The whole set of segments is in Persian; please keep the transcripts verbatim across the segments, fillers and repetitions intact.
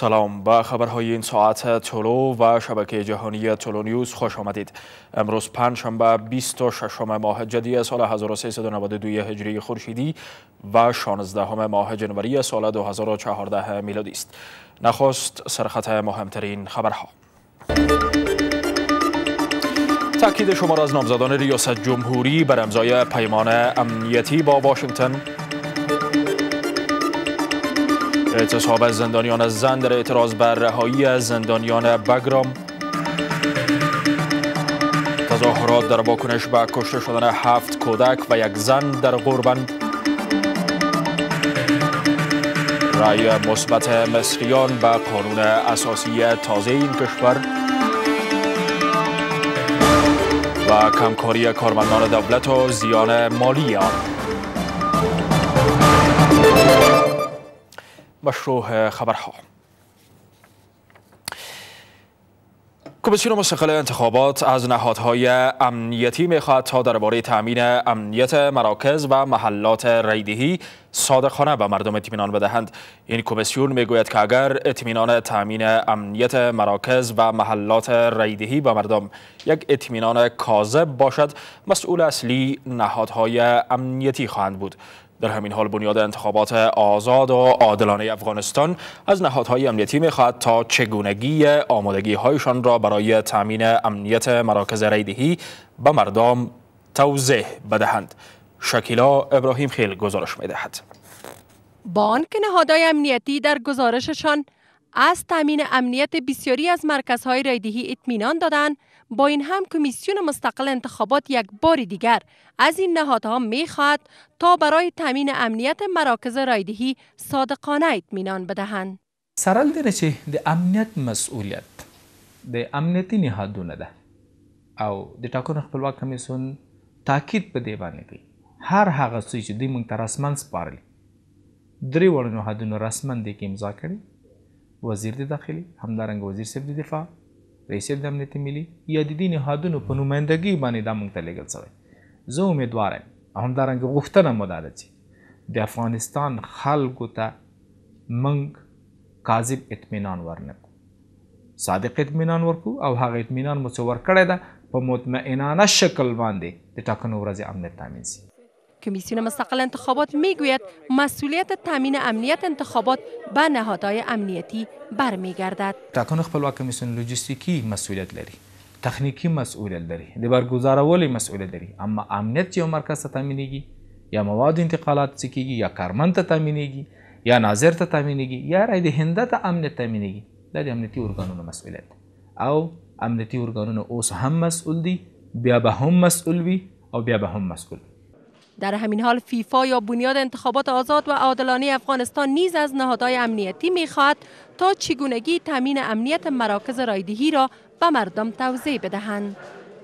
سلام، به خبرهای این ساعت تولو و شبکه جهانی تولونیوز خوش آمدید. امروز پنجشنبه بیست و ششم ماه جدی سال هزار و سیصد و نود و دو هجری خورشیدی و شانزدهم ماه جنوری سال دو هزار و چهارده میلادی است. نخست سرخط مهمترین خبرها. تاکید شمار از نامزدان ریاست جمهوری بر امضای پیمان امنیتی با واشنگتن. اعتصاب زندانیان زن در اعتراض بر رهایی زندانیان بگرام. تظاهرات در واکنش به کشته شدن هفت کودک و یک زن در غوربند. رأی مثبت مصریان به قانون اساسی تازه این کشور و کمکاری کارمندان دولت و زیان مالی آن. مشروع خبرها. کمیسیون مستقل انتخابات از نهادهای امنیتی می‌خواهد تا درباره تامین امنیت مراکز و محلات رایدهی صادقانه به مردم اطمینان بدهند. این کمیسیون میگوید که اگر اطمینان تامین امنیت مراکز و محلات رایدهی به مردم یک اطمینان کاذب باشد، مسئول اصلی نهادهای امنیتی خواهند بود. در همین حال بنیاد انتخابات آزاد و عادلانه افغانستان از نهادهای امنیتی می‌خواهد تا چگونگی آمادگی‌هایشان را برای تامین امنیت مراکز رایدهی به مردم توضیح بدهند. شکیلا ابراهیم خیل گزارش می‌دهد. با آنکه نهادهای امنیتی در گزارششان از تامین امنیت بسیاری از مرکزهای رایدهی اطمینان دادند، با این هم کمیسیون مستقل انتخابات یک بار دیگر از این نهادها می‌خواهد تا برای تامین امنیت مراکز رایدهی صادقانه اطمینان بدهند. سرال دره چې د امنیت مسئولیت د امنیتي نهادونه ده او د ټاکنو خپلواک کمیسیون تاکید په دې باندې کوي هر هغه څه چې دوی موږ ته رسماً سپارلي درې وړو نهادونو رسماً دې کې امضا کړي، وزیر د داخلي، همدارنګه وزیر صاحب د دفاع، رئیس د امنیت ملي یا د دې نهادونو په نمایندګۍ باندې دا موږ ته لیږل شوی. زه امیدوار یم همدارنګه غوښتنه مو دا ده چې د افغانستان خلکو ته موږ کاذب اطمینان ورنکړو، صادق اطمینان ورکړو او هغه اطمینان مو چې ورکړی ده په مطمئنانه شکل باندې د ټاکنو ورځې امنیت تامین شي. کمیسیون مستقل انتخابات میگوید مسئولیت تامین امنیت انتخابات به نهادهای امنیتی برمیگردد. ټاکنو خپلواک کمیسیون لوجستیکی مسئولیت لري، تخنیکی مسئولیت لري، د برگزارولو مسئولیت لري، اما امنیت یو مرکز ته تامینېږي یا مواد انتقالات څه کېږي یا کارمند ته تامینېږي یا ناظر ته تامینېږي یا رای دهنده ته امنیت تامینېږي، دا د امنیتي ارګانونو مسئولیت او امنیتي ارګانونه اوس هم مسئول دي، بیا به هم مسئول وي او بیا به هم مسئول. در همین حال فیفا یا بنیاد انتخابات آزاد و عادلانه افغانستان نیز از نهادهای امنیتی می‌خواهد تا چگونگی تامین امنیت مراکز رایدهی را به مردم توضیح بدهند.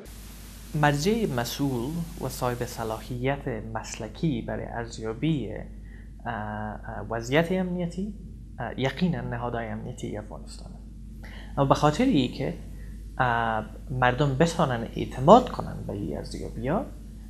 مرجع مسئول و صاحب صلاحیت مسلکی برای ارزیابی وضعیت امنیتی یقینا نهادهای امنیتی افغانستان، اما به خاطری که مردم بتوانند اعتماد کنند به این ارزیابی‌ها،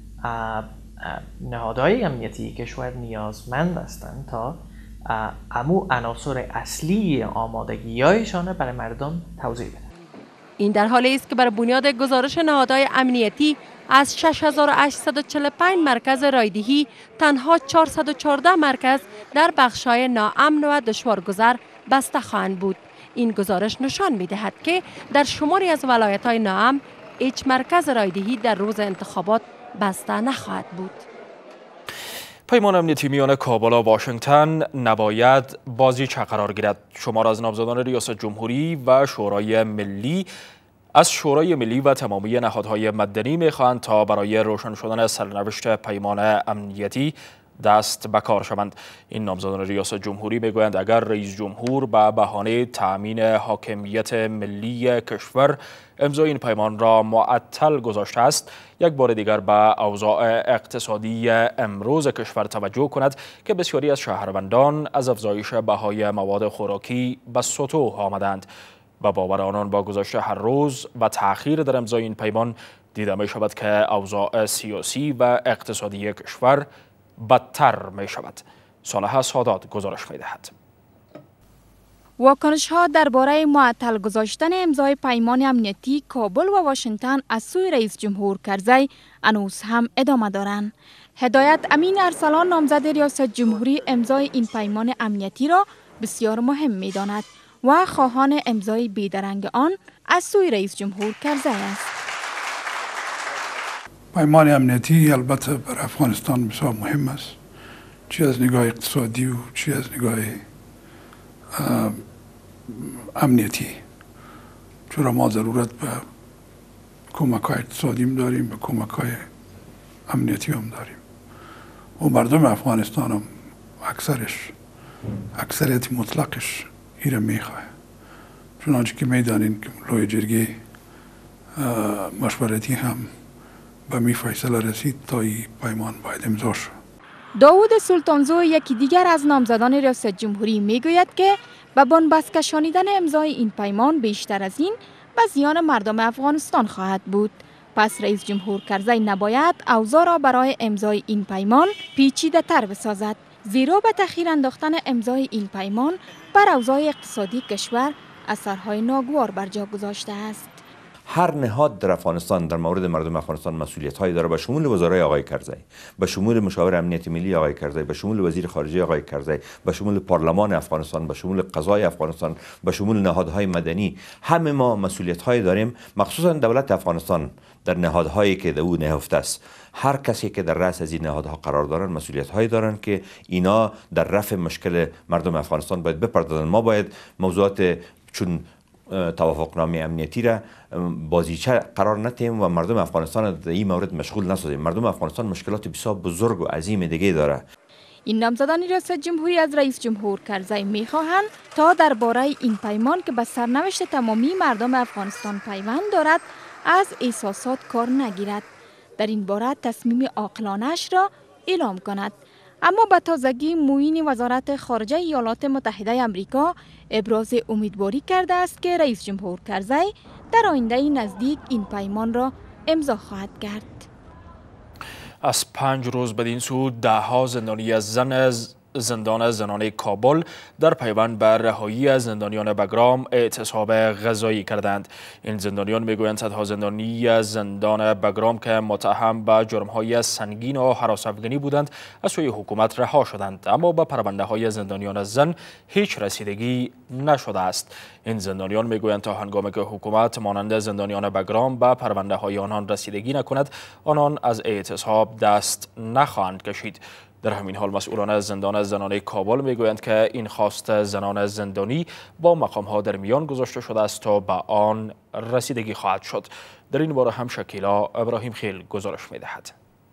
نهادهای امنیتی که شاید نیازمند هستند تا امو عناصر اصلی آمادگی‌هایشان برای مردم توضیح بدهند. این در حالی است که بر بنیاد گزارش نهادهای امنیتی از شش هزار و هشتصد و چهل و پنج مرکز رایدهی تنها چهارصد و چهارده مرکز در بخش‌های ناامن و دشوارگذر بسته خواهند بود. این گزارش نشان می‌دهد که در شماری از ولایت‌های ناامن هیچ مرکز رایدهی در روز انتخابات بسته نخواهد بود. پیمان امنیتی میان کابل و واشنگتن نباید بازیچه قرار گیرد. شمار از نامزدان ریاست جمهوری و شورای ملی از شورای ملی و تمامی نهادهای مدنی میخواهند تا برای روشن شدن سرنوشت پیمان امنیتی دست به کار شوند. این نامزدان ریاست جمهوری میگویند اگر رئیس جمهور به بهانه تأمین حاکمیت ملی کشور امضای این پیمان را معطل گذاشته است، یک بار دیگر به اوضاع اقتصادی امروز کشور توجه کند که بسیاری از شهروندان از افزایش بهای مواد خوراکی به سطوح آمدند. و باور آنان با گذشت هر روز و تأخیر در امضای این پیمان دیده می شود که اوضاع سیاسی و اقتصادی کشور بدتر می شود. صالح سادات گزارش می دهد. واکنش ها درباره معطل گذاشتن امضای پیمان امنیتی کابل و واشنگتن از سوی رئیس جمهور کرزی هنوز هم ادامه دارند. هدایت امین ارسلان نامزد ریاست جمهوری امضای این پیمان امنیتی را بسیار مهم می داند و خواهان امضای بیدرنگ آن از سوی رئیس جمهور کرزی است. پیمان امنیتی البته بر افغانستان بسیار مهم است، چی از نگاه اقتصادی و چی از نگاه امنیتی، چرا ما ضرورت به کمک های اقتصادی هم داریم، به کمک های امنیتی هم داریم و مردم افغانستان هم اکثرش اکثریت مطلقش ایره میخواه. چنانچه که میدانین که لوی جرگه مشورتی هم به می فیصله رسید تا این پیمان باید امضا شد. داوود سلطانزو یکی دیگر از نامزدان ریاست جمهوری میگوید که به بنبست کشانیدن امضای این پیمان بیشتر از این به زیان مردم افغانستان خواهد بود. پس رئیس جمهور کرزی نباید اوضاع را برای امضای این پیمان پیچیده تر بسازد، زیرا به تأخیر انداختن امضای این پیمان بر اوضاع اقتصادی کشور اثرهای ناگوار بر جا گذاشته است. هر نهاد در افغانستان در مورد مردم افغانستان مسئولیت هایی داره، به شمول وزرای آقای کرزی، به شمول مشاور امنیت ملی آقای کرزی، به شمول وزیر خارجه آقای کرزی، به شمول پارلمان افغانستان، به شمول قضای افغانستان، به شمول نهادهای مدنی. همه ما مسئولیت هایی داریم، مخصوصا دولت افغانستان در نهادهایی که در او نهفته است. هر کسی که در رأس از این نهادها قرار دارن مسئولیت هایی دارن که اینا در رفع مشکل مردم افغانستان باید بپردازن. ما باید موضوعات چون توافقنامه امنیتی را بازیچه قرار ندیم و مردم افغانستان در این مورد مشغول نسازیم. مردم افغانستان مشکلات بسیار بزرگ و عظیم دیگه داره. این نامزدان ریاست جمهوری از رئیس جمهور کرزی میخواهند تا درباره این پیمان که به سرنوشت تمامی مردم افغانستان پیوند دارد از احساسات کار نگیرد، در این باره تصمیم عاقلانه‌اش را اعلام کند. اما به تازگی معین وزارت خارجه ایالات متحده آمریکا ابراز امیدواری کرده است که رئیس جمهور کرزی در آینده نزدیک این پیمان را امضا خواهد کرد. از پنج روز بدین سو ده ها زندانی از زن از زندان زنانه کابل در پیوند به رهایی از زندانیان بگرام اعتصاب غذایی کردند. این زندانیان میگویند صدها زندانی از زندان بگرام که متهم به جرم‌های سنگین و هراس‌افکنی بودند از سوی حکومت رها شدند، اما به پرونده‌های زندانیان زن هیچ رسیدگی نشده است. این زندانیان میگویند تا هنگامی که حکومت مانند زندانیان بگرام به پرونده‌های آنان رسیدگی نکند، آنان از اعتصاب دست نخواهند کشید. در همین حال مسئولان از زندان زنانه کابل میگویند که این خواست زنان زندانی با مقام‌ها در میان گذاشته شده است تا به آن رسیدگی خواهد شد. در این باره هم شکیلا ابراهیم خیل گزارش میدهد.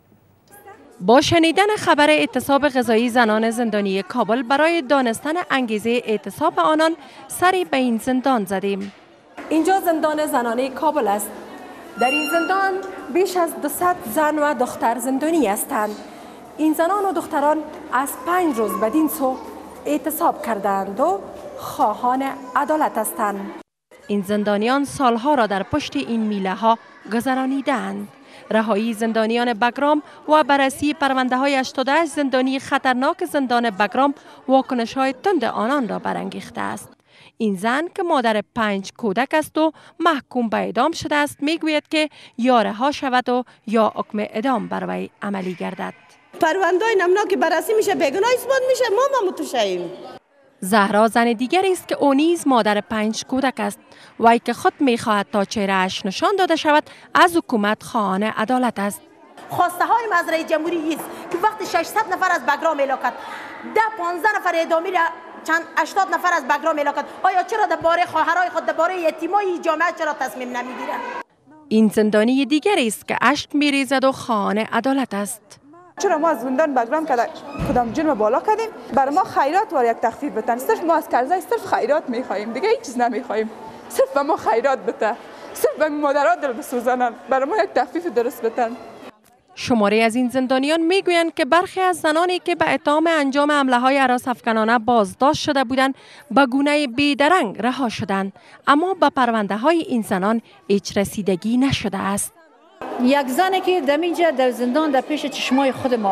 با شنیدن خبر اعتصاب غذایی زنان زندانی کابل برای دانستن انگیزه اعتصاب آنان سری به این زندان زدیم. اینجا زندان زنانه کابل است. در این زندان بیش از دویست زن و دختر زندانی هستند. این زنان و دختران از پنج روز بدین سو اعتصاب کردند و خواهان عدالت هستند. این زندانیان سالها را در پشت این میله ها گذرانیدند. رهایی زندانیان بگرام و بررسی پرونده های هشتاد و هشت زندانی خطرناک زندان بگرام واکنش های تند آنان را برانگیخته است. این زن که مادر پنج کودک است و محکوم به اعدام شده است میگوید که یا رها شود و یا حکم اعدام بر وی عملی گردد. پرونده‌های نمناک بررسی میشه، بیگناه اثبات میشه، ما ما متشاییم. زهرا زن دیگری است که او نیز مادر پنج کودک است. وی که خود میخواهد تا چهره‌اش نشان داده شود از حکومت خواهان عدالت است. خواسته های از رئیس جمهوری است که وقتی ششصد نفر از بگرام اعلام کرد، ده پانزده نفر اعدامی را چند هشتاد نفر از بگرام اعلام کرد، آیا چرا درباره خواهرای خود درباره یتیمای جامعه چرا تصمیم نمیگیرند؟ این زندانی دیگری است که اشک میریزد و خواهان عدالت است. چرا ما از زندان بگرام کده کدام جرم بالا کردیم؟ برای ما خیرات و یک تخفیف بتن. صرف ما از کرزی صرف خیرات میخواهیم، دیگه هیچ چیز نمیخواهیم. صرف به ما خیرات بته، صرف به مادرات دل بسوزانن، برای ما یک تخفیف درست بتن. شماری از این زندانیان میگویند که برخی از زنانی که به اتهام انجام حمله های هراس‌افکنانه بازداشت شده بودند به گونه بیدرنگ رها شدند، اما به پرونده های این زنان هیچ رسیدگی نشده است. یک زنی که در اینجا در زندان در پیش چشمای خود ما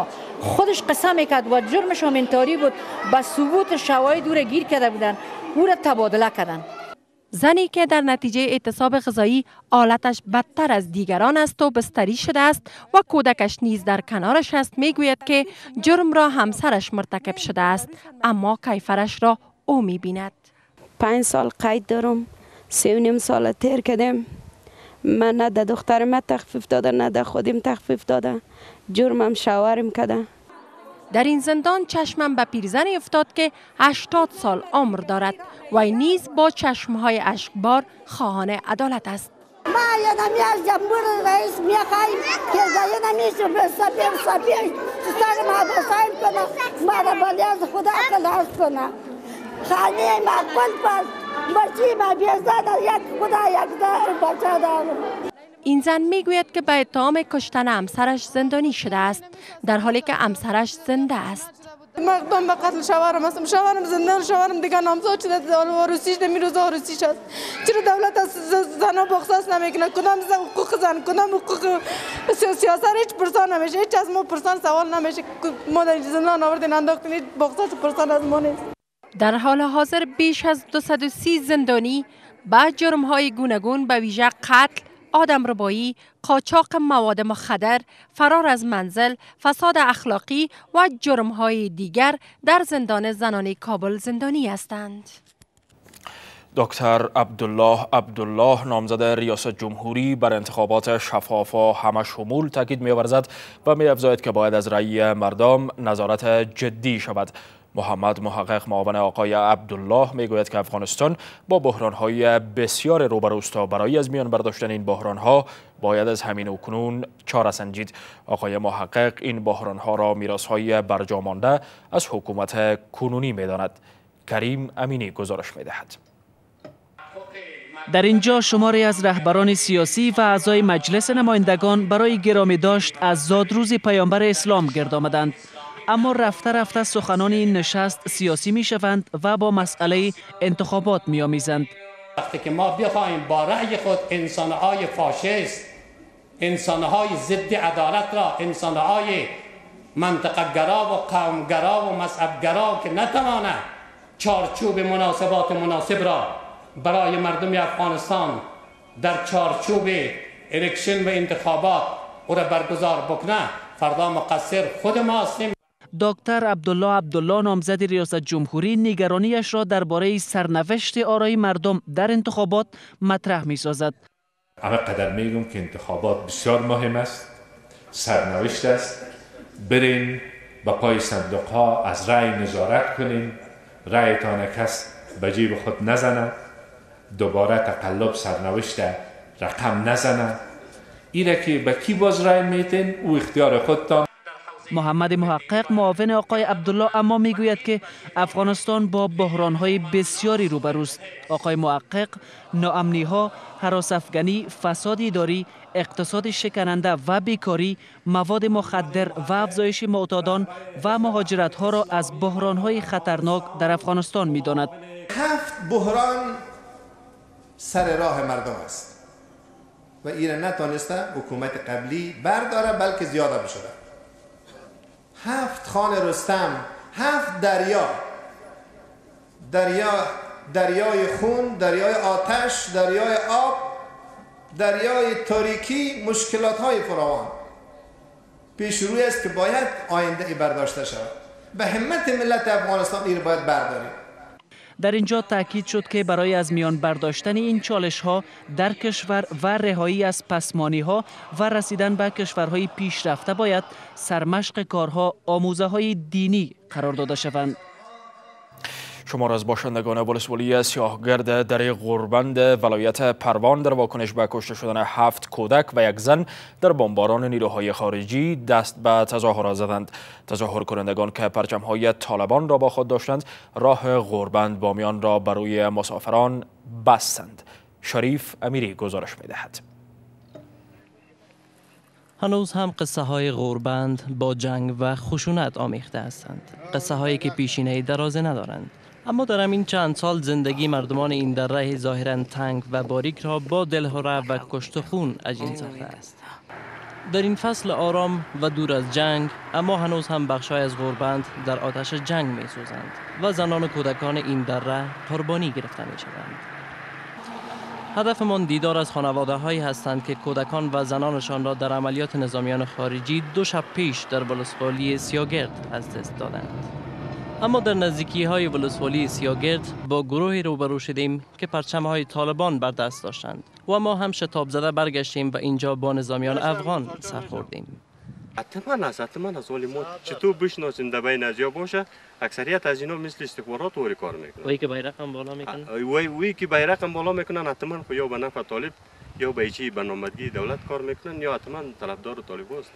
خودش قصه میکرد و جرمش هم انتحاری بود. با ثبوت شواهد او را گیر کرده بودن، او را تبادله کردن. زنی که در نتیجه اعتصاب غذایی حالتش بدتر از دیگران است و بستری شده است و کودکش نیز در کنارش است، میگوید که جرم را همسرش مرتکب شده است، اما کیفرش را او میبیند. پنج سال قید دارم، سه و نیم سال تیر کردم. من نه در دختر من تخفیف داده نه در خودم تخفیف داده. جرمم شوهرم کرده. در این زندان چشمم به پیرزنی افتاد که هشتاد سال عمر دارد و نیز با چشمهای اشکبار خواهان عدالت است. ما یادم از جمهور رئیس میخوایم که زاید نمیشه به سبیل سبیل سر ما بسایل کنه، ما را بالی از خدا خلاص کنه. خانه ما کن پس بچی ما بیزدن یک خدا یک دار بچه دارم. این زن میگوید که به اتهام کشتن همسرش زندانی شده است، در حالی که همسرش زنده است. مقدم به قتل شوهرم هستم، شوهرم زندان، شوهرم دیگه نامزاد شده، عروسیش نمیروزه، عروسیش هست. چرا دولت از زنها بخصاص نمیکنه؟ کدام حقوق زن، کدام حقوق سیاست هیچ پرسان نمیشه، هیچ از ما پرسان سوال نمیشه. ما در زندان آوردین انداختین، هیچ بخصاص پرسان از ما نیست. در حال حاضر بیش از دویست و سی زندانی با جرم‌های گوناگون به ویژه قتل، آدمربایی، قاچاق مواد مخدر، فرار از منزل، فساد اخلاقی و جرم‌های دیگر در زندان زنان کابل زندانی هستند. دکتر عبدالله عبدالله نامزد ریاست جمهوری بر انتخابات شفاف و همه شمول تاکید می‌ورزد و می‌افزاید که باید از رأی مردم نظارت جدی شود. محمد محقق معاون آقای عبدالله میگوید که افغانستان با بحران‌های بسیار روبروست و برای از میان برداشتن این بحران‌ها باید از همین اکنون چاره سنجید. آقای محقق این بحران‌ها را میراث‌های برجامانده از حکومت کنونی می‌داند. کریم امینی گزارش می‌دهد. در اینجا شماری از رهبران سیاسی و اعضای مجلس نمایندگان برای گرامی داشت از زادروز پیامبر اسلام گرد آمدند. اما رفته رفته سخنان این نشست سیاسی می شوند و با مسئله انتخابات می آمیزند. وقتی که ما بخواهیم با رأی خود انسانهای فاشیست، انسانهای ضد عدالت را، انسانهای منطقه‌گرا و قومگرا و مذهبگرا که نتوانند چارچوب مناسبات مناسب را برای مردم افغانستان در چارچوب الکشن و انتخابات او را برگزار بکنه، فردا مقصر خود ما هستیم. دکتر عبدالله عبدالله نامزد ریاست جمهوری نگرانیش را درباره سرنوشت آرای مردم در انتخابات مطرح می سازد. اما قدر میگم که انتخابات بسیار مهم است، سرنوشت است. برین با پای صندوق ها از رأی نظارت کنین، رأیتان کس به جیب خود نزنه، دوباره تقلب سرنوشت رقم نزنه. ایره که به کی باز رأی میتین او اختیار خودتان. محمد محقق معاون آقای عبدالله اما میگوید که افغانستان با بحران‌های بسیاری روبروست. آقای محقق ناامنی‌ها، هراس افغانی، فساد اداری، اقتصاد شکننده و بیکاری، مواد مخدر و افزایش معتادان و مهاجرت‌ها را از بحران‌های خطرناک در افغانستان می‌داند. هفت بحران سر راه مردم است و این نتانسته حکومت قبلی برداره بلکه زیاده بشده. هفت خان رستم، هفت دریا، دریا دریای خون، دریای آتش، دریای آب، دریای تاریکی، مشکلات های فراوان پیش روی است که باید آینده ای برداشته شود. به همت ملت افغانستان این باید برداریم. در اینجا تاکید شد که برای از میان برداشتن این چالش ها در کشور و رهایی از پسمانی ها و رسیدن به کشورهای پیشرفته باید سرمشق کارها آموزه های دینی قرار داده شوند. شمار از باشندگان ولسوالی سیاهگرد در غوربند ولایت پروان در واکنش به کشته شدن هفت کودک و یک زن در بمباران نیروهای خارجی دست به تظاهرات زدند. تظاهر کنندگان که پرچم‌های طالبان را با خود داشتند راه غوربند بامیان را برای مسافران بستند. شریف امیری گزارش می‌دهد. هنوز هم قصه های غوربند با جنگ و خشونت آمیخته هستند. قصه هایی که پیشینه درازه ندارند. اما در همین چند سال زندگی مردمان این دره ظاهراً تنگ و باریک را با دلهره و کشت و خون عجین ساخته است. در این فصل آرام و دور از جنگ، اما هنوز هم بخشای از غوربند در آتش جنگ می سوزند و زنان و کودکان این دره قربانی گرفته می شوند. هدفمان دیدار از خانواده هایی هستند که کودکان و زنانشان را در عملیات نظامیان خارجی دو شب پیش در ولسوالی سیاگرد از دست دادند. اما در نزدیکی های ولسوالی سیاگرد با گروهی روبرو شدیم که پرچم های طالبان بر دست داشتند و ما هم شتاب زده برگشتیم و اینجا با نظامیان افغان سرخوردیم. حتما است، حتما است، ولی ما چطور بشناسیم در بین از یا باشه، اکثریت از اینا مثل استخبارات وری کار میکنن. وی که بیرق هم بالا میکنن؟ وی وی که بیرق هم بالا میکنن حتما خو یا به نفع طالب یا به چی برنامه‌ریزی دولت کار میکنن یا حتما طرفدار طالب است.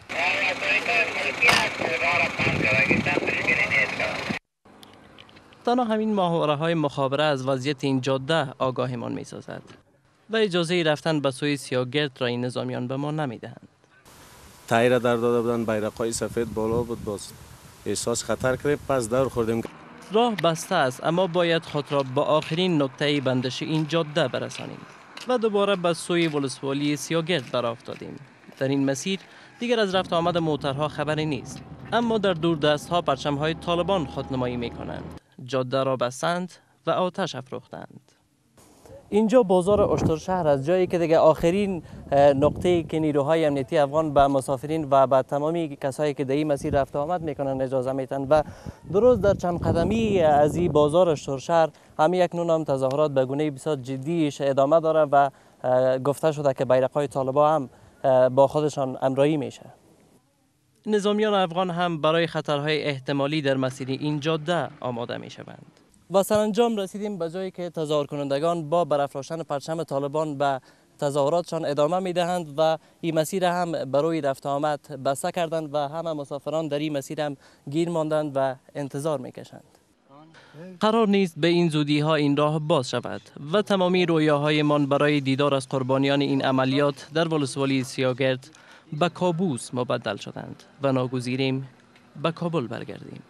تنها همین ماهواره های مخابره از وضعیت این جاده آگاهمان می سازد و اجازه رفتن به سوی سیاگرد را این نظامیان به ما نمی دهند. تایر در داده بودن، بیرقای سفید بالا بود، باز احساس خطر کردیم، پس دور خوردیم. راه بسته است، اما باید خود را با آخرین نقطه بندش این جاده برسانیم و دوباره به سوی ولسوالی سیاگرد برافتادیم. در این مسیر دیگر از رفت آمد موترها خبری نیست، اما در دور دست ها پرچم های طالبان خودنمایی می کنند. جاده را بستند و آتش افروختند. اینجا بازار اشترشهر از جایی که دیگه آخرین نقطه‌ای که نیروهای امنیتی افغان به مسافرین و به تمامی کسایی که در این مسیر رفت آمد میکنن اجازه میتن و درست در چند قدمی از این بازار اشترشهر همین اکنون هم تظاهرات به گونه بسیار جدیش ادامه داره و گفته شده که بیرق‌های طالبان هم با خودشان همراهی میشه. نظامیان افغان هم برای خطرهای احتمالی در مسیر این جاده آماده می شوند. و سرانجام رسیدیم به جایی که تظاهر کنندگان با برافراشتن پرچم طالبان به تظاهراتشان ادامه می دهند و این مسیر هم برای رفت آمد بسته کردند و همه مسافران در این مسیر هم گیر ماندند و انتظار می کشند. قرار نیست به این زودی ها این راه باز شود و تمامی رویاهای من برای دیدار از قربانیان این عملیات در ولسوالی سیاگرد به کابوس مبدل شدند و ناگزیریم به کابل برگردیم.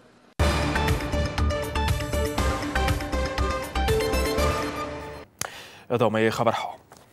ادامه خبرها.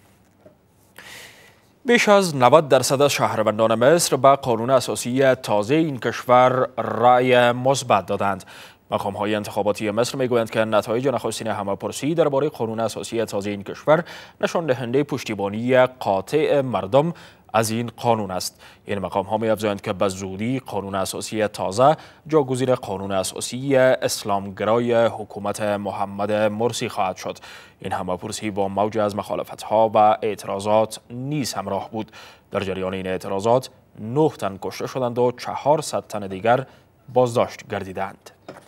بیش از نود درصد از شهروندان مصر به قانون اساسی تازه این کشور رأی مثبت دادند. مقام‌های انتخاباتی مصر میگویند که نتایج نخستین همه‌پرسی درباره قانون اساسی تازه این کشور نشان دهنده پشتیبانی قاطع مردم از این قانون است. این مقام ها می افزایند که به زودی قانون اساسی تازه جاگزین قانون اساسی اسلامگرای حکومت محمد مرسی خواهد شد. این همه‌پرسی با موج از مخالفت ها و اعتراضات نیز همراه بود. در جریان این اعتراضات نه تن کشته شدند و چهارصد تن دیگر بازداشت گردیدند.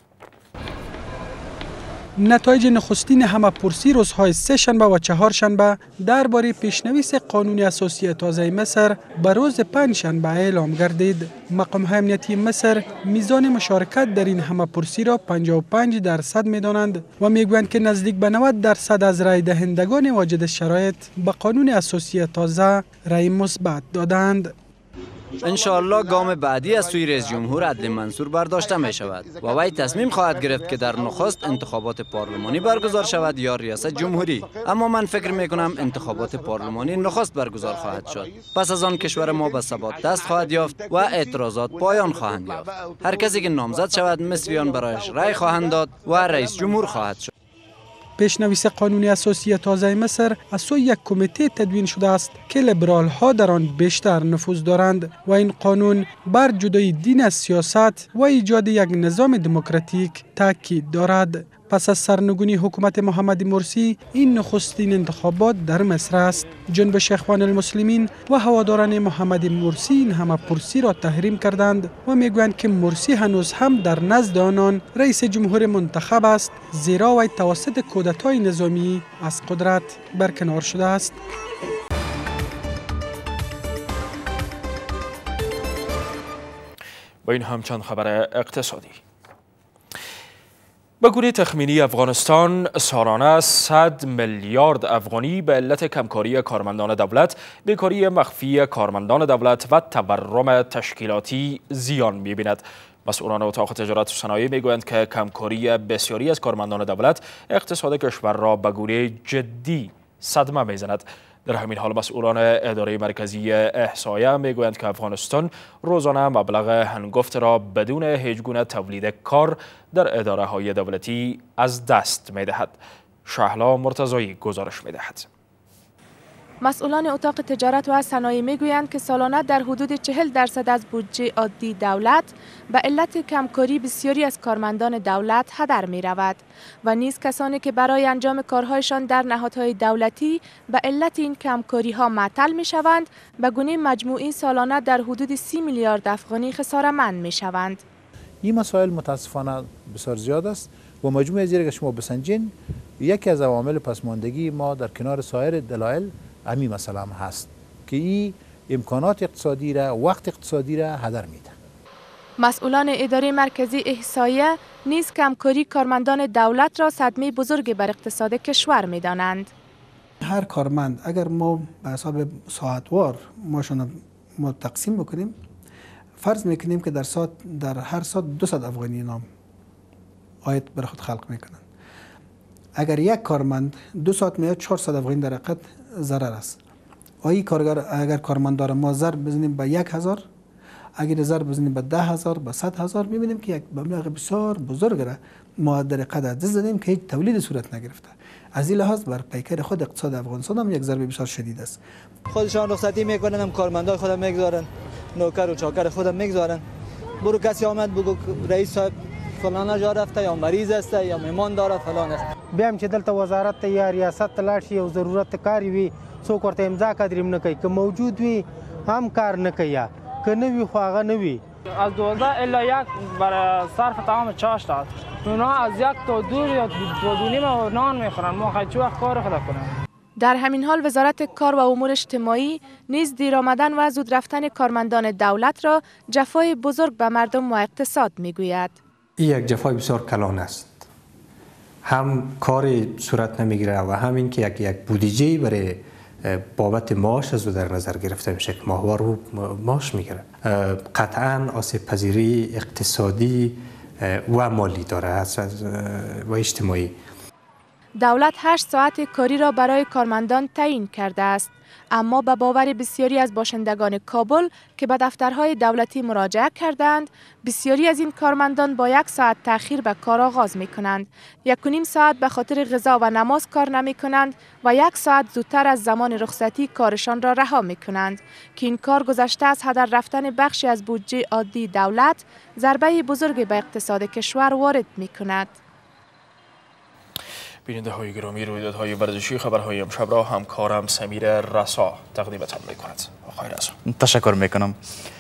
نتایج نخستین همه‌پرسی روزهای سه شنبه و چهار شنبه درباره پیشنویس قانون اساسی تازه مصر به روز پنج شنبه اعلام گردید. مقام‌های امنیتی مصر میزان مشارکت در این همه‌پرسی را پنجاه و پنج درصد می‌دانند و میگویند که نزدیک به نود درصد از رای دهندگان واجد شرایط به قانون اساسی تازه رای مثبت دادند. انشاءالله گام بعدی از سوی رئیس جمهور عدلی منصور برداشته می شود و وی تصمیم خواهد گرفت که در نخست انتخابات پارلمانی برگزار شود یا ریاست جمهوری. اما من فکر می کنم انتخابات پارلمانی نخست برگزار خواهد شد. پس از آن کشور ما به ثبات دست خواهد یافت و اعتراضات پایان خواهند یافت. هر کسی که نامزد شود مصریان برایش رای خواهند داد و رئیس جمهور خواهد شد. پیشنویس قانون اساسی تازه مصر از سوی یک کمیته تدوین شده است که لیبرال ها در آن بیشتر نفوذ دارند و این قانون بر جدای دین از سیاست و ایجاد یک نظام دموکراتیک تاکید دارد. پس از سرنگونی حکومت محمد مرسی این نخستین انتخابات در مصر است. جنب شیخوان المسلمین و هواداران محمد مرسی این همه‌پرسی را تحریم کردند و میگویند که مرسی هنوز هم در نزد آنان رئیس جمهور منتخب است، زیرا وی توسط کودتای نظامی از قدرت برکنار شده است. با این هم چند خبر اقتصادی. به گونه تخمینی افغانستان سالانه صد میلیارد افغانی به علت کمکاری کارمندان دولت، بیکاری مخفی کارمندان دولت و تورم تشکیلاتی زیان می‌بیند. مسئولان اتاق تجارت و صنایع میگویند که کمکاری بسیاری از کارمندان دولت اقتصاد کشور را به گونه جدی صدمه میزند. در همین حال مسئولان اداره مرکزی احصایه میگویند که افغانستان روزانه مبلغ هنگفت را بدون هیچ گونه تولید کار در اداره های دولتی از دست میدهد. شهلا مرتضایی گزارش میدهد. مسئولان اتاق تجارت و صنایع میگویند که سالانه در حدود چهل درصد از بودجه عادی دولت به علت کمکاری بسیاری از کارمندان دولت هدر می رود و نیز کسانی که برای انجام کارهایشان در نهادهای دولتی به علت این کمکاری ها معطل می شوند به گونه مجموعی سالانه در حدود سی میلیارد افغانی خساره‌مند می شوند. این مسائل متاسفانه بسیار زیاد است و مجموع از که شما بسنجین یکی از عوامل پسماندگی ما در کنار سایر دلایل همین مسئله هم هست که این امکانات اقتصادی را وقت اقتصادی را هدر میده. مسئولان اداره مرکزی احصایه نیز کمکاری کارمندان دولت را صدمه بزرگی بر اقتصاد کشور میدانند. هر کارمند اگر ما به حساب ساعتوار ماشون ما تقسیم بکنیم فرض میکنیم که در ساعت در هر ساعت دویست افغانی نام آید بر خود خلق میکنند. اگر یک کارمند دو ساعت میاد چهارصد افغانی در حقیقت ضرر است. آیی کارگر اگر کارمندار ما ضرب بزنیم به یک هزار، اگر ضرب بزنیم به ده هزار، به صد هزار، میبینیم که یک مبلغ بسیار بزرگ را ما در حقیقت عدد زدیم که هیچ تولید صورت نگرفته. از این لحاظ بر پیکر خود اقتصاد افغانستان هم یک ضربه بسیار شدید است. خودشان رخصتی میکنن، هم کارمندای خودم میگذارن، نوکر و چاکر خودم میگذارن. برو کسی آمد بگو رئیس صاحب فلان جا رفته یا مریض است یا مهمان داره فلان است. بیا چې دلته وزارت یا ریاست لاړ شي او ضرورت کاری وي څوک ورته امضا کدریم نه کوي که موجود وي هم کار نه کوي که نه وي خو هغه نه وي. از دوازده الا یک برای صرف تمام چاشت است. اونها از یک تا دو یا دو دو نیم نان میخورن. ما هیچ وقت کار خود کنیم. در همین حال وزارت کار و امور اجتماعی نیز دیر آمدن و زود رفتن کارمندان دولت را جفای بزرگ به مردم و اقتصاد میگوید. این یک جفای بسیار کلان است. هم کاری صورت نمیگیره و همین که یک یک بودجه برای بابت معاش از در نظر گرفته میشه که ماهوار رو معاش میگیره. قطعا آسیب پذیری اقتصادی و مالی داره و اجتماعی. دولت هشت ساعت کاری را برای کارمندان تعیین کرده است، اما به باور بسیاری از باشندگان کابل که به دفترهای دولتی مراجعه کردند، بسیاری از این کارمندان با یک ساعت تأخیر به کار آغاز می کنند. یک و نیم ساعت به خاطر غذا و نماز کار نمی کنند و یک ساعت زودتر از زمان رخصتی کارشان را رها می کنند که این کار گذشته از هدر رفتن بخشی از بودجه عادی دولت ضربه بزرگی به اقتصاد کشور وارد می کند. بیننده های گرامی، رویدادهای ورزشی خبرهای امشب را همکارم سمیر رسا تقدیمتان می کند. آقای رسا تشکر می کنم.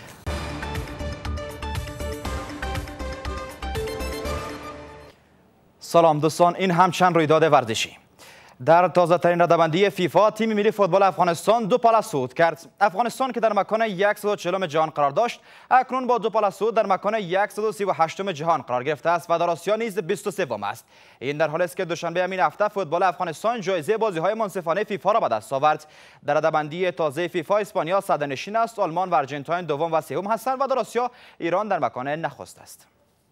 سلام دوستان، این هم چند رویداد ورزشی. در تازه ترین ردبندی فیفا تیم ملی فوتبال افغانستان دو پله صعود کرد. افغانستان که در مکان صد و چهل جهان قرار داشت اکنون با دو پله صعود در مکان صد و سی و هشت جهان قرار گرفته است و در آسیا نیز بیست و سوم است. این در حالی است که دوشنبه همین هفته فوتبال افغانستان جایزه بازی‌های منصفانه فیفا را به دست آورد. در ردبندی تازه فیفا اسپانیا صدرنشین است، آلمان و آرژانتین دوم و سوم هستند و در آسیا ایران در مکان نخست است.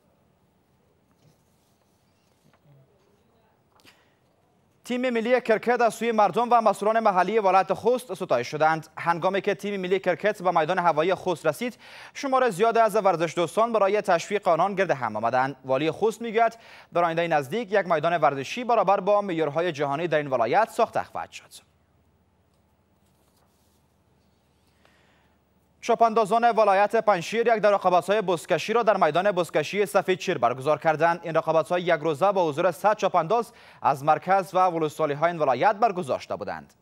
تیم ملی کرکت از سوی مردم و مسئولان محلی ولایت خوست ستایش شدند. هنگامی که تیم ملی کرکت به میدان هوایی خوست رسید، شمار زیادی از ورزش دوستان برای تشویق آنان گرد هم آمدند. والی خوست میگوید در آینده نزدیک یک میدان ورزشی برابر با معیارهای جهانی در این ولایت ساخته خواهد شد. چاپاندازان ولایت پنجشیر یک رقابت‌های بزکشی را در میدان بزکشی سفید شیر برگزار کردند. این رقابت‌ها یک روزه با حضور صد چاپانداز از مرکز و ولسوالی‌های این ولایت برگزار شده بودند.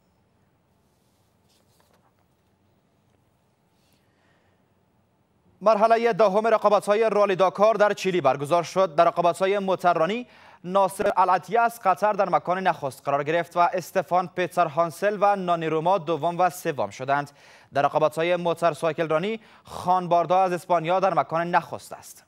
مرحله دهم رقابت‌های رالی داکار در چیلی برگزار شد. در رقابت‌های موتررانی ناصر العطیه از قطر در مکان نخست قرار گرفت و استفان پیتر هانسل و نانی روما دوم و سوم شدند. در رقابت‌های موتر سایکل رانی خان باردا از اسپانیا در مکان نخست است.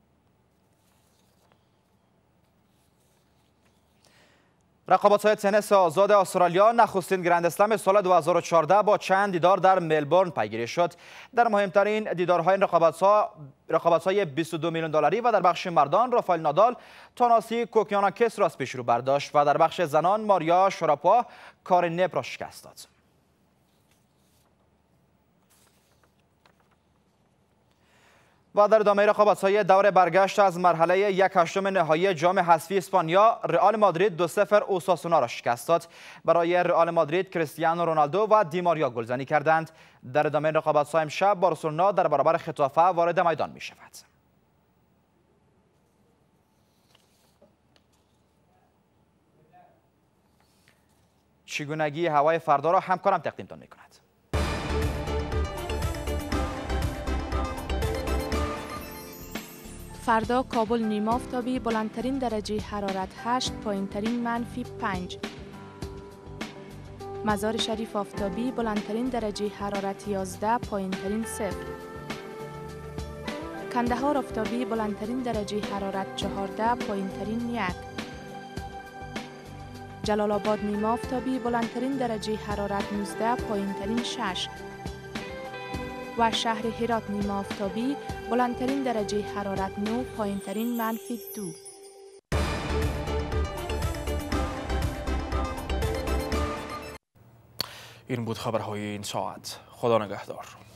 رقابت‌های تنیس آزاد استرالیا نخستین گرند اسلم سال دو هزار و چهارده با چند دیدار در ملبورن پیگیری شد. در مهمترین دیدارهای این رقابت‌ها رقابت‌های بیست و دو میلیون دلاری و در بخش مردان رافائل نادال تاناسی کوکیاناکس را از پیش رو برداشت و در بخش زنان ماریا شراپوا کارین نپ را شکست داد. و در ادامه رقابت‌های دور برگشت از مرحله یک هشتم نهایی جام حذفی اسپانیا، رئال مادرید دو صفر اوساسونا را شکست داد. برای رئال مادرید کریستیانو رونالدو و دیماریا گلزنی کردند. در ادامه رقابت‌های امشب بارسلونا در برابر خطافه وارد میدان می شود. چگونگی هوای فردا را همکارم تقدیمتان می کند. فردا کابل نیمه آفتابی، بلندترین درجه حرارت هشت، پایینترین منفی پنج. مزار شریف آفتابی، بلندترین درجه حرارت یازده، پایینترین صفر. کندهار آفتابی، بلندترین درجه حرارت چهارده، پایینترین یک. جلال آباد نیمه آفتابی، بلندترین درجه حرارت نوزده، پایینترین شش. و شهر هرات نیمه آفتابی، بلندترین درجه حرارت نه، پایینترین منفی دو. این بود خبرهای این ساعت. خدا نگهدار.